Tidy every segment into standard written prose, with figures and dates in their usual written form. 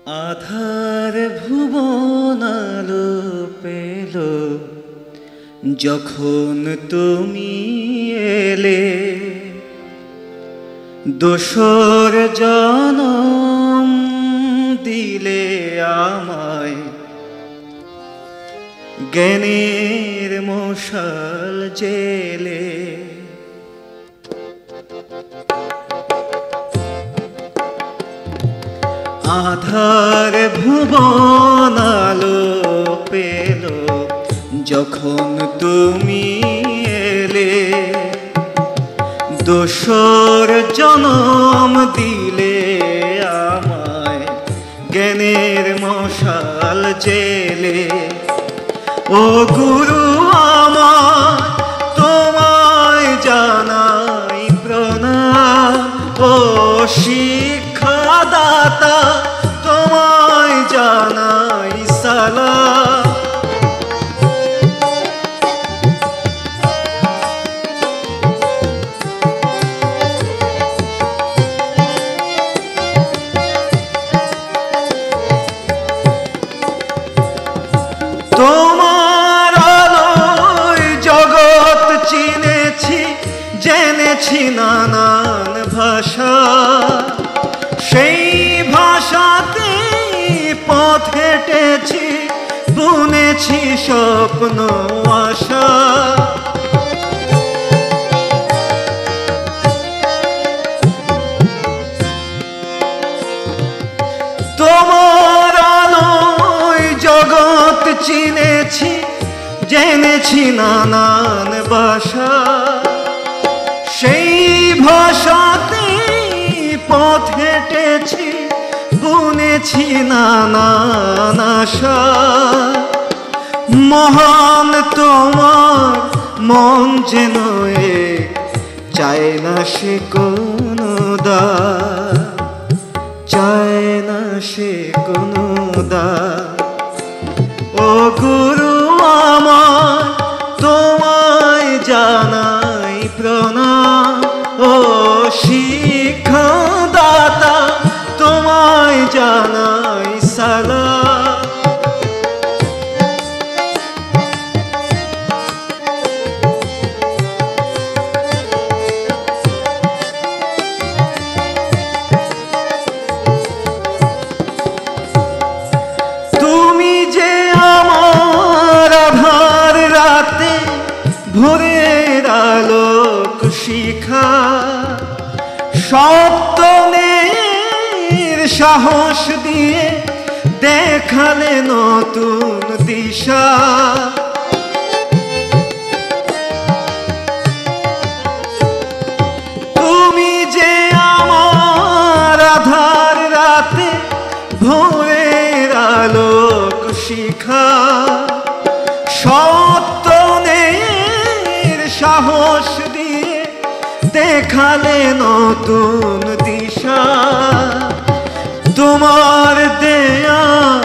আধার ভুবন আলো পেল যখন তুমি এলে, দোসর জনম দিলে আমায়, জ্ঞানের মশাল জেলে। আধার ভুবন আলো পেল যখন তুমি এলে, দোসর জনম দিলে আমায়, জ্ঞানের মশাল জেলে। ও গুরু আমার তোমায় জানাই প্রণাম, ও শিক্ষাদাতা তোমায় জানাই সালাম। তোমার আলোয় জগৎ চিনেছি, জেনেছি নানান ভাষা, সেই ভাষাতে পথ হেঁটেছি, বুনেছি স্বপ্ন আশা। তোমার আলোয় জগৎ চিনেছি, জেনেছি নানান ভাষা, সেই ভাষাতে পথ হেঁটেছি, বুনেছি নানান আশা। মহান তোমার মন যেন চায় না সে কোনো দান, চায় না সে কোনো দান। ও গুরু আমার তোমায় জানাই প্রণাম, ও শিক্ষাদাতা তোমায় জানাই সালাম। তুমি যে আমার আধার রাতে ভোরের আলোক শিখা, সপ্তমের সাহস দিয়ে দেখালে নতুন দিশা। তুমি যে আমার আধার রাতে ভোরের আলোক শিখা, সপ্তমের সাহস দিয়ে দেখালে নতুন দিশা। তোমার দেয়া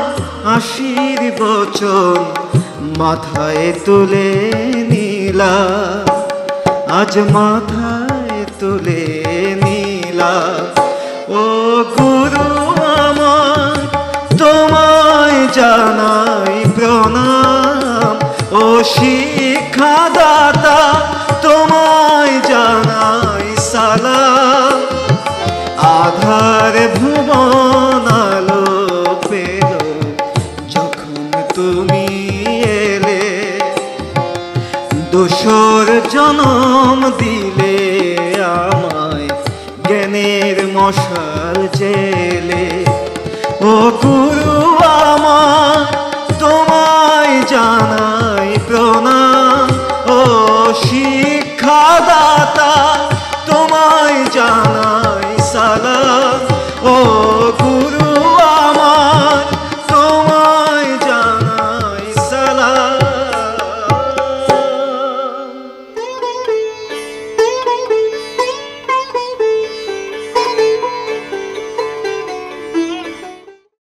আশীর্বচন মাথায় তুলে নিলাম, আজ মাথায় তুলে নিলাম। ও গুরু আমার তোমায় জানাই প্রণাম, ও শিক্ষাদাতা তোমায় জানাই সালাম। আধার ভুবন আলো পেল যখন তুমি এলে, দোসর জনম দিলে আমায়, জ্ঞানের মশাল জেলে। ও গুরু আমার তোমায় জানাই প্রণাম, ও শিক্ষা